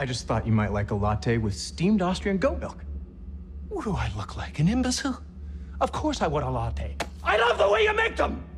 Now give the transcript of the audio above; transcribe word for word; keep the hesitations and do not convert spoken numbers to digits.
I just thought you might like a latte with steamed Austrian goat milk. What do I look like, an imbecile? Of course I want a latte. I love the way you make them!